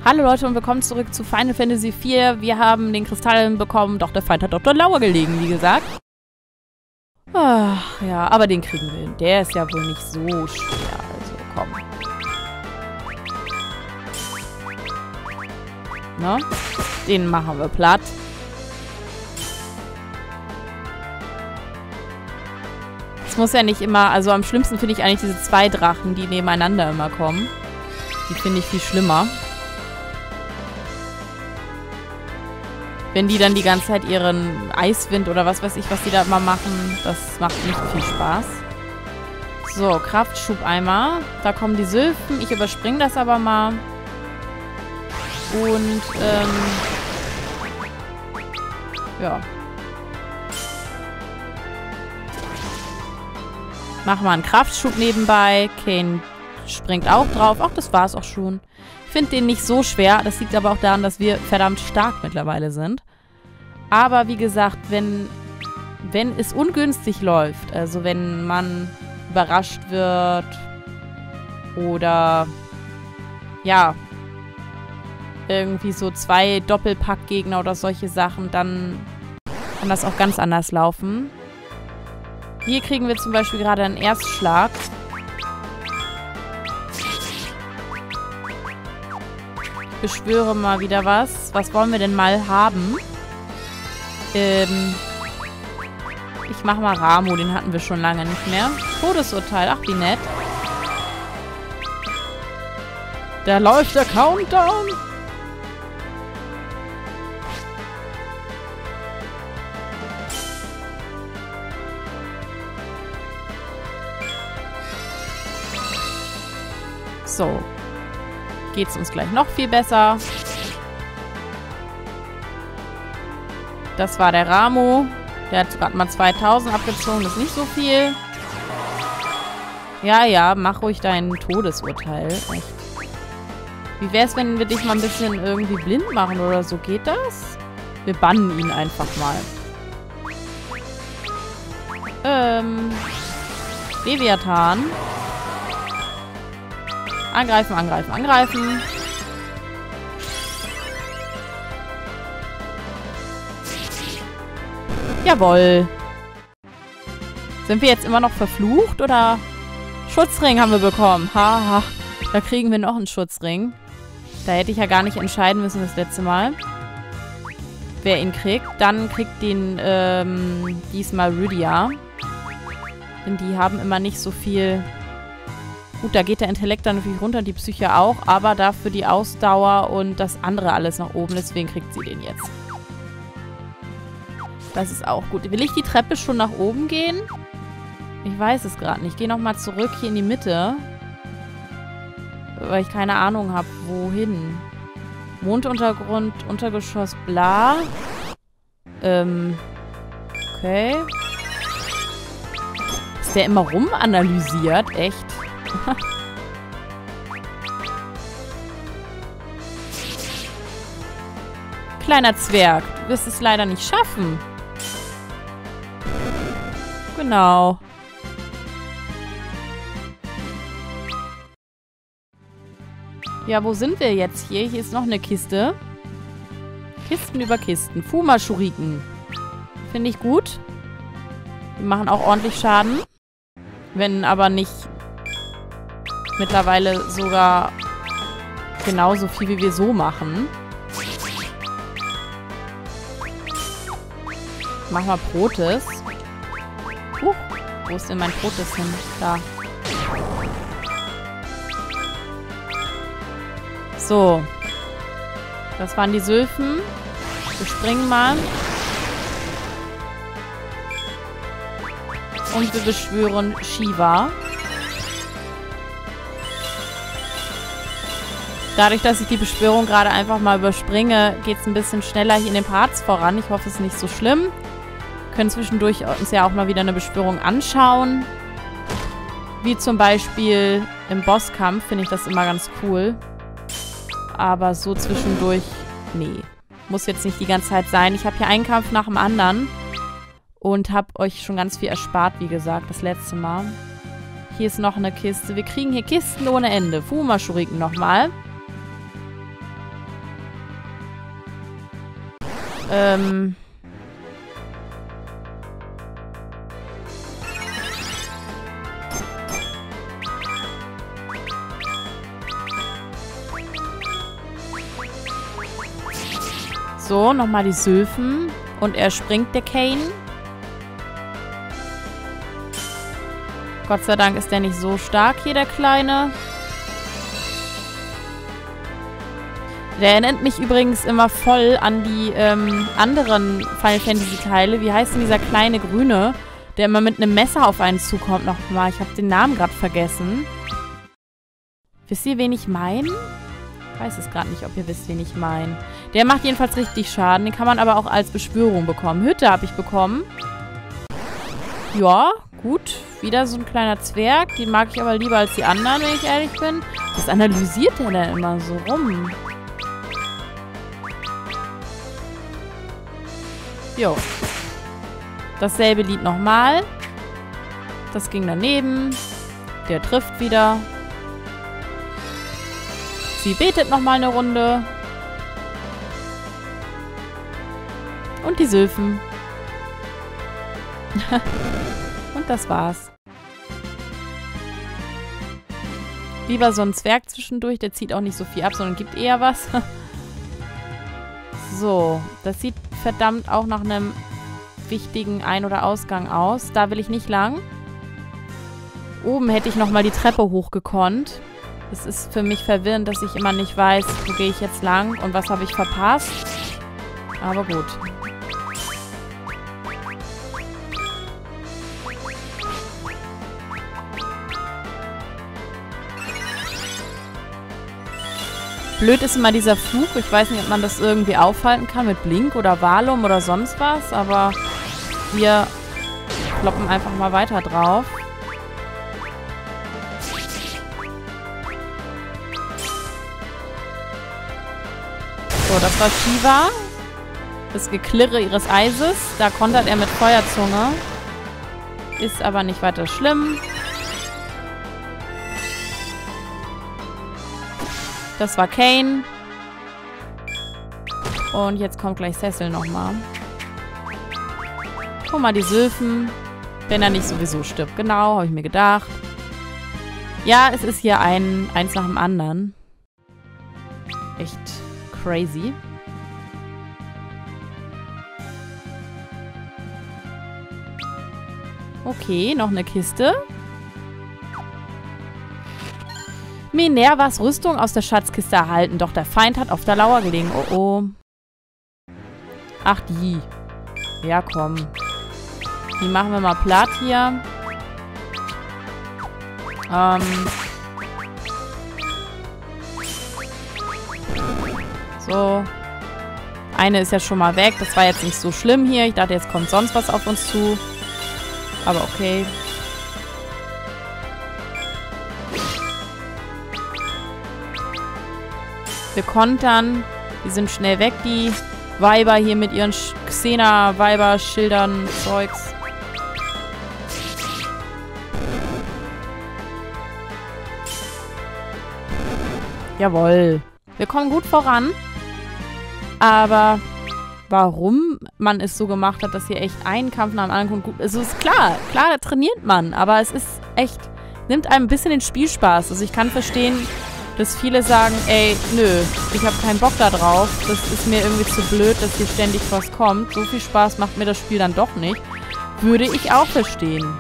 Hallo Leute und willkommen zurück zu Final Fantasy IV. Wir haben den Kristall bekommen, doch der Feind hat Dr. Lauer gelegen, wie gesagt. Ach, ja, aber den kriegen wir hin. Der ist ja wohl nicht so schwer, also komm. Ne? Den machen wir platt. Es muss ja nicht immer, also am schlimmsten finde ich eigentlich diese zwei Drachen, die nebeneinander immer kommen. Die finde ich viel schlimmer. Wenn die dann die ganze Zeit ihren Eiswind oder was weiß ich, was die da immer machen, das macht nicht viel Spaß. So, Kraftschubeimer. Da kommen die Sylphen. Ich überspringe das aber mal. Und, ja. Machen wir einen Kraftschub nebenbei. Kain springt auch drauf. Ach, das war's auch schon. Ich finde den nicht so schwer. Das liegt aber auch daran, dass wir verdammt stark mittlerweile sind. Aber wie gesagt, wenn es ungünstig läuft, also wenn man überrascht wird oder ja, irgendwie so 2 Doppelpackgegner oder solche Sachen, dann kann das auch ganz anders laufen. Hier kriegen wir zum Beispiel gerade einen Erstschlag. Ich beschwöre mal wieder was. Was wollen wir denn mal haben? Ich mache mal Ramuh, den hatten wir schon lange nicht mehr. Todesurteil, ach wie nett. Da läuft der Countdown. So. Geht's uns gleich noch viel besser. Das war der Ramuh. Der hat gerade mal 2000 abgezogen. Das ist nicht so viel. Ja, ja, mach ruhig dein Todesurteil. Echt. Wie wär's, wenn wir dich mal ein bisschen irgendwie blind machen oder so? Geht das? Wir bannen ihn einfach mal. Leviathan. Angreifen, angreifen, angreifen. Jawohl. Sind wir jetzt immer noch verflucht, oder? Schutzring haben wir bekommen. Haha. Da kriegen wir noch einen Schutzring. Da hätte ich ja gar nicht entscheiden müssen das letzte Mal. Wer ihn kriegt. Dann kriegt den diesmal Rydia. Denn die haben immer nicht so viel... Gut, da geht der Intellekt dann natürlich runter, die Psyche auch, aber dafür die Ausdauer und das andere alles nach oben. Deswegen kriegt sie den jetzt. Das ist auch gut. Will ich die Treppe schon nach oben gehen? Ich weiß es gerade nicht. Ich gehe nochmal zurück hier in die Mitte. Weil ich keine Ahnung habe, wohin. Monduntergrund, Untergeschoss, bla. Okay. Ist der immer rumanalysiert? Echt? Kleiner Zwerg, du wirst es leider nicht schaffen. Genau. Ja, wo sind wir jetzt hier? Hier ist noch eine Kiste. Kisten über Kisten. Fuma-Schuriken. Finde ich gut. Die machen auch ordentlich Schaden. Wenn aber nicht mittlerweile sogar genauso viel, wie wir so machen. Mach mal Protes. Wo ist denn mein Protes hin? Da. So. Das waren die Sylphen. Wir springen mal. Und wir beschwören Shiva. Dadurch, dass ich die Beschwörung gerade einfach mal überspringe, geht es ein bisschen schneller hier in den Parts voran. Ich hoffe, es ist nicht so schlimm. Wir können zwischendurch uns ja auch mal wieder eine Beschwörung anschauen. Wie zum Beispiel im Bosskampf finde ich das immer ganz cool. Aber so zwischendurch, nee. Muss jetzt nicht die ganze Zeit sein. Ich habe hier einen Kampf nach dem anderen. Und habe euch schon ganz viel erspart, wie gesagt, das letzte Mal. Hier ist noch eine Kiste. Wir kriegen hier Kisten ohne Ende. Fuma-Schuriken nochmal. So, nochmal die Sylphen. Und er springt, der Kane. Gott sei Dank ist der nicht so stark hier, der Kleine. Der erinnert mich übrigens immer voll an die anderen Final Fantasy Teile. Wie heißt denn dieser kleine Grüne, der immer mit einem Messer auf einen zukommt nochmal? Ich habe den Namen gerade vergessen. Wisst ihr, wen ich meine? Ich weiß es gerade nicht, ob ihr wisst, wen ich meine. Der macht jedenfalls richtig Schaden. Den kann man aber auch als Beschwörung bekommen. Hütte habe ich bekommen. Ja, gut. Wieder so ein kleiner Zwerg. Den mag ich aber lieber als die anderen, wenn ich ehrlich bin. Was analysiert der denn immer so rum? Jo. Dasselbe Lied nochmal. Das ging daneben. Der trifft wieder. Sie betet nochmal eine Runde. Und die Sylphen. Und das war's. Lieber so ein Zwerg zwischendurch. Der zieht auch nicht so viel ab, sondern gibt eher was. So. Das sieht verdammt auch nach einem wichtigen Ein- oder Ausgang aus. Da will ich nicht lang. Oben hätte ich nochmal die Treppe hochgekonnt. Es ist für mich verwirrend, dass ich immer nicht weiß, wo gehe ich jetzt lang und was habe ich verpasst. Aber gut. Blöd ist immer dieser Flug. Ich weiß nicht, ob man das irgendwie aufhalten kann mit Blink oder Valum oder sonst was. Aber wir kloppen einfach mal weiter drauf. So, das war Shiva. Das Geklirre ihres Eises. Da kontert er mit Feuerzunge. Ist aber nicht weiter schlimm. Das war Kain. Und jetzt kommt gleich Cecil nochmal. Guck mal, die Sylphen. Wenn er nicht sowieso stirbt. Genau, habe ich mir gedacht. Ja, es ist hier eins nach dem anderen. Echt crazy. Okay, noch eine Kiste. Minervas Rüstung aus der Schatzkiste erhalten, doch der Feind hat auf der Lauer gelegen. Oh oh. Ach, die. Ja, komm. Die machen wir mal platt hier. So. Eine ist ja schon mal weg. Das war jetzt nicht so schlimm hier. Ich dachte, jetzt kommt sonst was auf uns zu. Aber okay. Wir kontern. Die sind schnell weg, die Weiber hier mit ihren Xena-Weiber-Schildern, Zeugs. Jawohl. Wir kommen gut voran. Aber warum man es so gemacht hat, dass hier echt ein Kampf nach dem anderen kommt, also ist klar. Klar, da trainiert man. Aber es ist echt, nimmt einem ein bisschen den Spielspaß. Also ich kann verstehen, dass viele sagen, ey, nö, ich habe keinen Bock da drauf. Das ist mir irgendwie zu blöd, dass hier ständig was kommt. So viel Spaß macht mir das Spiel dann doch nicht. Würde ich auch verstehen.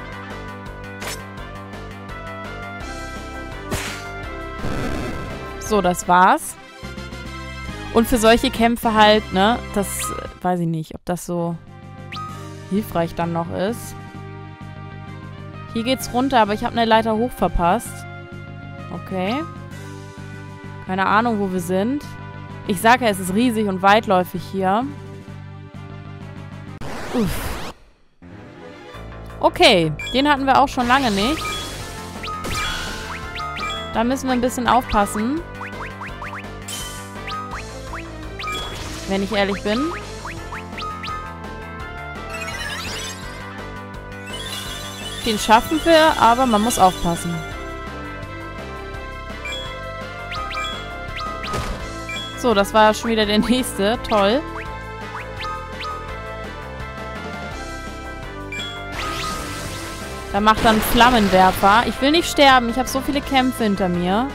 So, das war's. Und für solche Kämpfe halt, ne, das weiß ich nicht, ob das so hilfreich dann noch ist. Hier geht's runter, aber ich habe eine Leiter hoch verpasst. Okay. Keine Ahnung, wo wir sind. Ich sage ja, es ist riesig und weitläufig hier. Uff. Okay, den hatten wir auch schon lange nicht. Da müssen wir ein bisschen aufpassen. Wenn ich ehrlich bin. Den schaffen wir, aber man muss aufpassen. So, das war schon wieder der nächste. Toll. Da macht er einen Flammenwerfer. Ich will nicht sterben. Ich habe so viele Kämpfe hinter mir.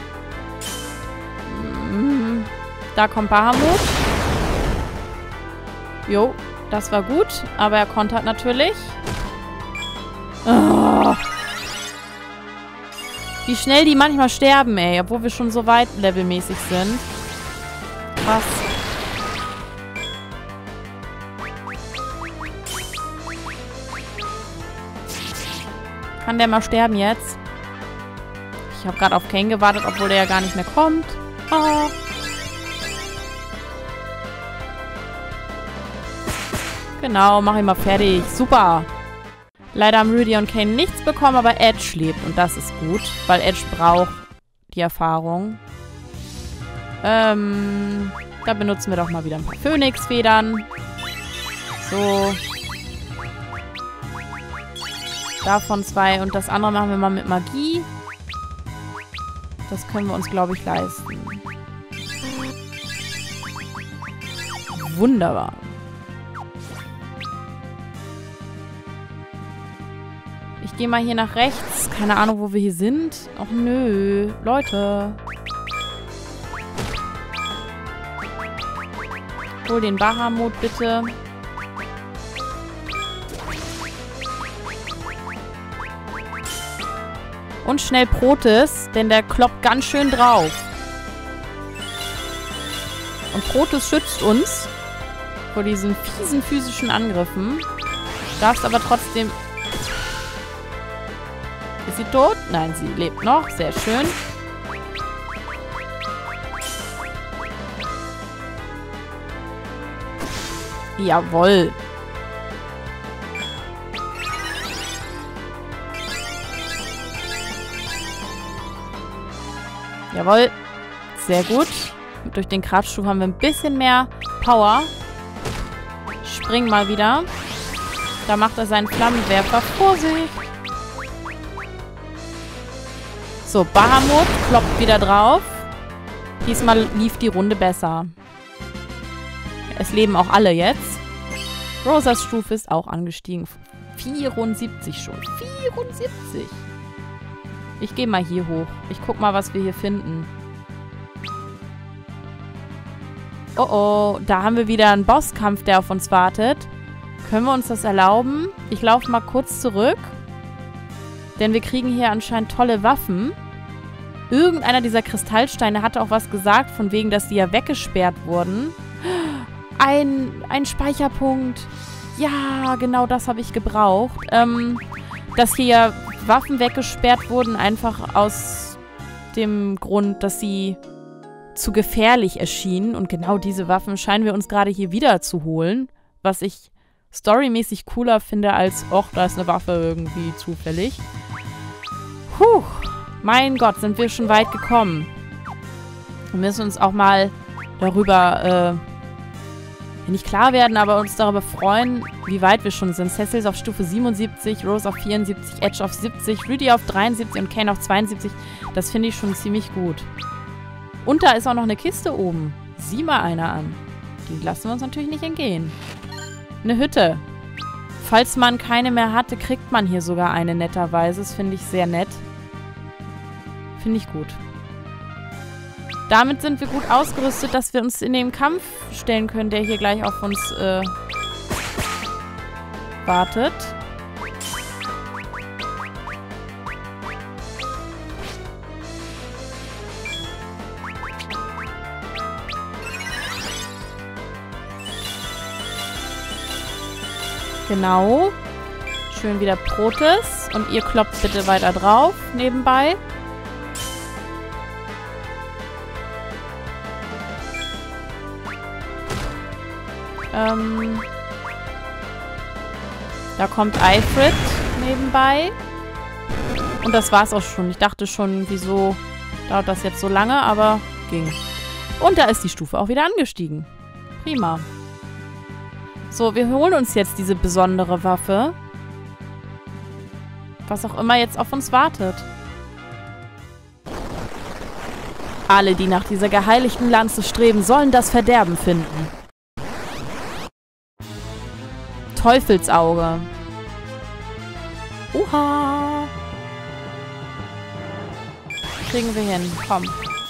Da kommt Bahamut. Jo, das war gut. Aber er kontert natürlich. Oh. Wie schnell die manchmal sterben, ey. Obwohl wir schon so weit levelmäßig sind. Krass. Kann der mal sterben jetzt? Ich habe gerade auf Kane gewartet, obwohl der ja gar nicht mehr kommt. Oh. Genau, mach ihn mal fertig. Super. Leider haben Rudy und Kane nichts bekommen, aber Edge lebt. Und das ist gut, weil Edge braucht die Erfahrung. Da benutzen wir doch mal wieder ein paar Phönixfedern. So. Davon 2. Und das andere machen wir mal mit Magie. Das können wir uns, glaube ich, leisten. Wunderbar. Ich gehe mal hier nach rechts. Keine Ahnung, wo wir hier sind. Och nö. Leute. Hol den Bahamut bitte. Und schnell Protis, denn der kloppt ganz schön drauf. Und Protis schützt uns vor diesen fiesen physischen Angriffen. Darfst aber trotzdem... Ist sie tot? Nein, sie lebt noch. Sehr schön. Jawohl. Jawohl. Sehr gut. Durch den Kraftschub haben wir ein bisschen mehr Power. Spring mal wieder. Da macht er seinen Flammenwerfer. Vorsicht. So, Bahamut kloppt wieder drauf. Diesmal lief die Runde besser. Es leben auch alle jetzt. Rosas Stufe ist auch angestiegen. 74 schon. 74. Ich gehe mal hier hoch. Ich guck mal, was wir hier finden. Oh oh, da haben wir wieder einen Bosskampf, der auf uns wartet. Können wir uns das erlauben? Ich laufe mal kurz zurück. Denn wir kriegen hier anscheinend tolle Waffen. Irgendeiner dieser Kristallsteine hatte auch was gesagt, von wegen, dass die ja weggesperrt wurden. Ein Speicherpunkt. Ja, genau das habe ich gebraucht. Dass hier ja Waffen weggesperrt wurden, einfach aus dem Grund, dass sie zu gefährlich erschienen. Und genau diese Waffen scheinen wir uns gerade hier wieder zu holen. Was ich storymäßig cooler finde als, och, da ist eine Waffe irgendwie zufällig. Puh, mein Gott, sind wir schon weit gekommen. Wir müssen uns auch mal darüber, nicht klar werden, aber uns darüber freuen, wie weit wir schon sind. Cecil ist auf Stufe 77, Rose auf 74, Edge auf 70, Rudy auf 73 und Kane auf 72. Das finde ich schon ziemlich gut. Und da ist auch noch eine Kiste oben. Sieh mal einer an. Die lassen wir uns natürlich nicht entgehen. Eine Hütte. Falls man keine mehr hatte, kriegt man hier sogar eine netterweise. Das finde ich sehr nett. Finde ich gut. Damit sind wir gut ausgerüstet, dass wir uns in den Kampf stellen können, der hier gleich auf uns wartet. Genau. Schön wieder Protis. Und ihr klopft bitte weiter drauf, nebenbei. Da kommt Ifrit nebenbei. Und das war's auch schon. Ich dachte schon, wieso dauert das jetzt so lange, aber ging. Und da ist die Stufe auch wieder angestiegen. Prima. So, wir holen uns jetzt diese besondere Waffe. Was auch immer jetzt auf uns wartet. Alle, die nach dieser geheiligten Lanze streben, sollen das Verderben finden. Teufelsauge. Oha. kriegen wir hin. Komm.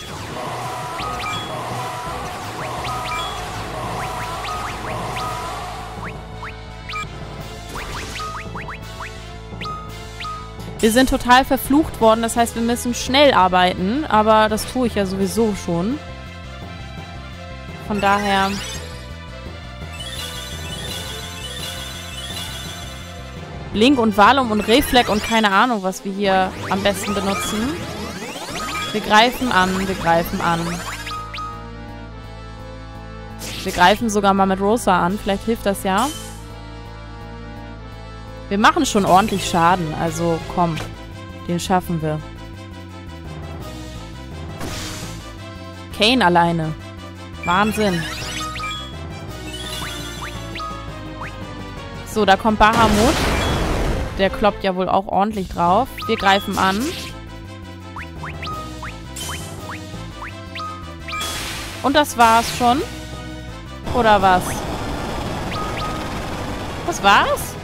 Wir sind total verflucht worden. Das heißt, wir müssen schnell arbeiten. Aber das tue ich ja sowieso schon. Von daher... Blink und Valum und Reflex und keine Ahnung, was wir hier am besten benutzen. Wir greifen an, wir greifen an. Wir greifen sogar mal mit Rosa an. Vielleicht hilft das ja. Wir machen schon ordentlich Schaden. Also komm, den schaffen wir. Kain alleine. Wahnsinn. So, da kommt Bahamut. Der kloppt ja wohl auch ordentlich drauf. Wir greifen an. Und das war's schon. Oder was? Das war's?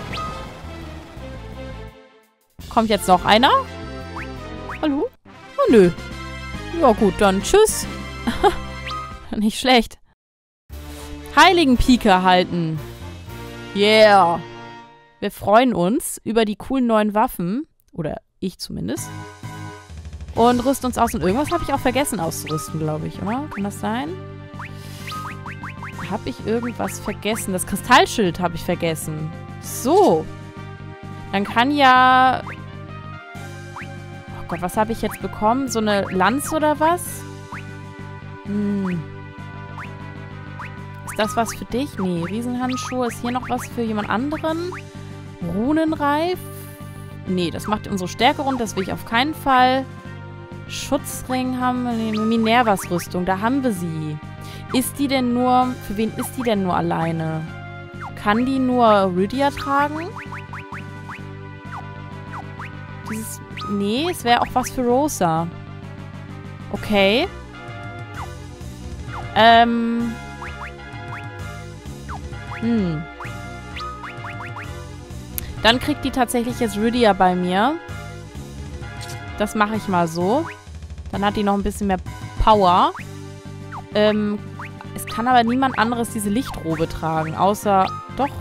Kommt jetzt noch einer? Hallo? Oh, nö. Ja gut, dann tschüss. Nicht schlecht. Heiligenpike erhalten. Yeah. Wir freuen uns über die coolen neuen Waffen. Oder ich zumindest. Und rüsten uns aus. Und irgendwas habe ich auch vergessen auszurüsten, glaube ich, oder? Kann das sein? Habe ich irgendwas vergessen? Das Kristallschild habe ich vergessen. So. Dann kann ja... Oh Gott, was habe ich jetzt bekommen? So eine Lanze oder was? Ist das was für dich? Nee, Riesenhandschuhe. Ist hier noch was für jemand anderen? Runenreif? Nee, das macht unsere Stärke rund. Das will ich auf keinen Fall. Schutzring haben wir. Nee, Minervas Rüstung. Da haben wir sie. Ist die denn nur... Für wen ist die denn nur alleine? Kann die nur Rydia tragen? Dieses... Nee, es wäre auch was für Rosa. Okay. Dann kriegt die tatsächlich jetzt Rydia bei mir. Das mache ich mal so. Dann hat die noch ein bisschen mehr Power. Es kann aber niemand anderes diese Lichtrobe tragen. Außer... Doch.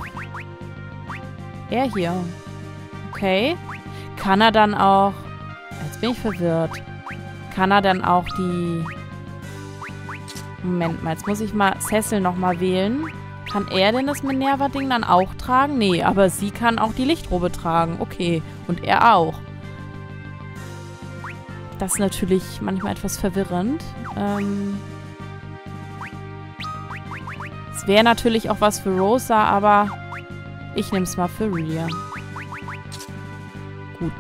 Er hier. Okay. Kann er dann auch... Jetzt bin ich verwirrt. Kann er dann auch die... Moment mal, jetzt muss ich mal Cecil nochmal wählen. Kann er denn das Minerva-Ding dann auch tragen? Nee, aber sie kann auch die Lichtrobe tragen. Okay. Und er auch. Das ist natürlich manchmal etwas verwirrend. Es wäre natürlich auch was für Rosa, aber ich nehme es mal für Rydia. Gut.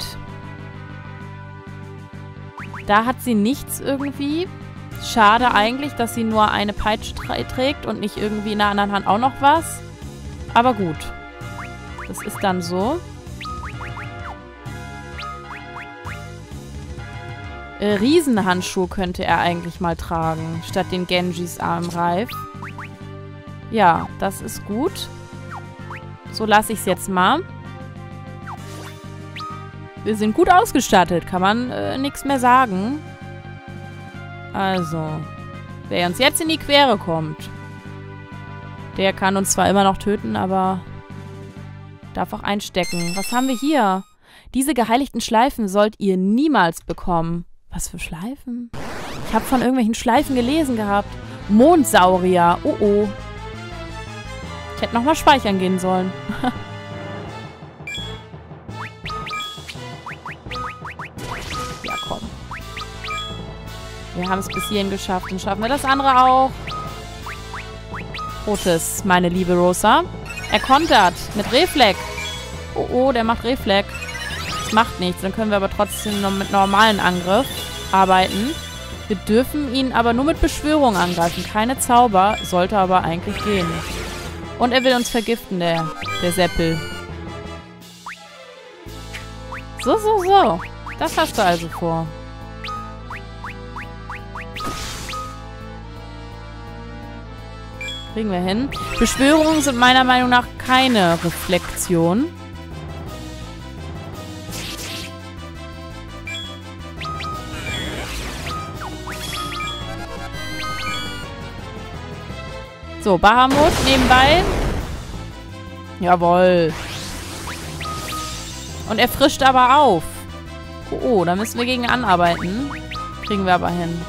Da hat sie nichts irgendwie. Schade eigentlich, dass sie nur eine Peitsche trägt und nicht irgendwie in der anderen Hand auch noch was. Aber gut. Das ist dann so. Riesenhandschuh könnte er eigentlich mal tragen, statt den Genjis Armreif. Ja, das ist gut. So lasse ich es jetzt mal. Wir sind gut ausgestattet, kann man nichts mehr sagen. Also, wer uns jetzt in die Quere kommt, der kann uns zwar immer noch töten, aber darf auch einstecken. Was haben wir hier? Diese geheiligten Schleifen sollt ihr niemals bekommen. Was für Schleifen? Ich habe von irgendwelchen Schleifen gelesen gehabt. Mondsaurier. Oh oh. Ich hätte nochmal speichern gehen sollen. Ja, komm. Wir haben es bis hierhin geschafft. Dann schaffen wir das andere auch. Rotes, meine liebe Rosa. Er kontert mit Reflex. Oh, oh, der macht Reflex. Das macht nichts. Dann können wir aber trotzdem noch mit normalen Angriff arbeiten. Wir dürfen ihn aber nur mit Beschwörung angreifen. Keine Zauber. Sollte aber eigentlich gehen. Und er will uns vergiften, der Seppel. So, so, so. Das hast du also vor. Kriegen wir hin. Beschwörungen sind meiner Meinung nach keine Reflexion. So, Bahamut nebenbei. Jawohl. Und er frischt aber auf. Oh, da müssen wir gegen anarbeiten. Kriegen wir aber hin.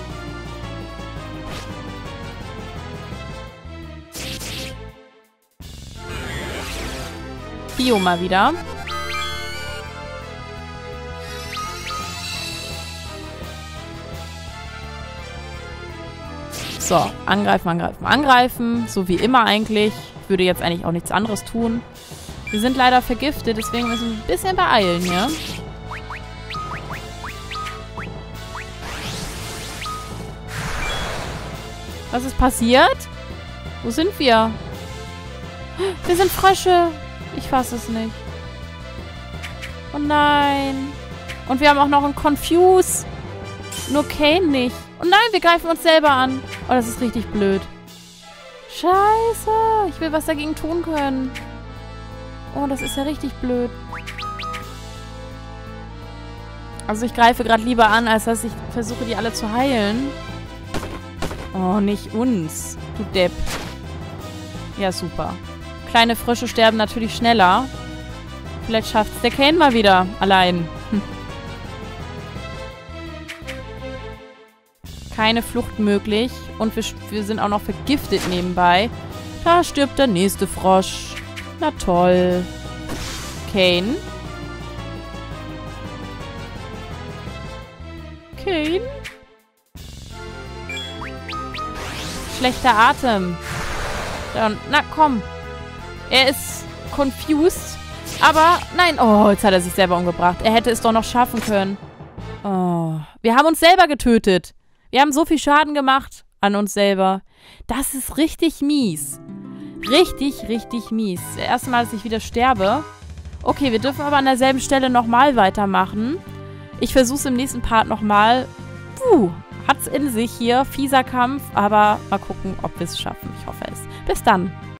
Bio mal wieder. So, angreifen, angreifen, angreifen. So wie immer eigentlich. Ich würde jetzt eigentlich auch nichts anderes tun. Wir sind leider vergiftet, deswegen müssen wir ein bisschen beeilen hier. Was ist passiert? Wo sind wir? Wir sind Frösche. Ich fasse es nicht. Oh nein. Und wir haben auch noch einen Confuse. Nur Kane nicht. Oh nein, wir greifen uns selber an. Oh, das ist richtig blöd. Scheiße. Ich will was dagegen tun können. Oh, das ist ja richtig blöd. Also ich greife gerade lieber an, als dass ich versuche, die alle zu heilen. Oh, nicht uns. Du Depp. Ja, super. Kleine Frösche sterben natürlich schneller. Vielleicht schafft es der Kane mal wieder. Allein. Keine Flucht möglich. Und wir sind auch noch vergiftet nebenbei. Da stirbt der nächste Frosch. Na toll. Kane. Kane. Schlechter Atem. Dann, na komm. Er ist confused. Aber, nein. Oh, jetzt hat er sich selber umgebracht. Er hätte es doch noch schaffen können. Oh. Wir haben uns selber getötet. Wir haben so viel Schaden gemacht an uns selber. Das ist richtig mies. Richtig, richtig mies. Das erste Mal, dass ich wieder sterbe. Okay, wir dürfen aber an derselben Stelle nochmal weitermachen. Ich versuche es im nächsten Part nochmal. Hat's in sich hier. Fieser Kampf. Aber mal gucken, ob wir es schaffen. Ich hoffe es. Bis dann.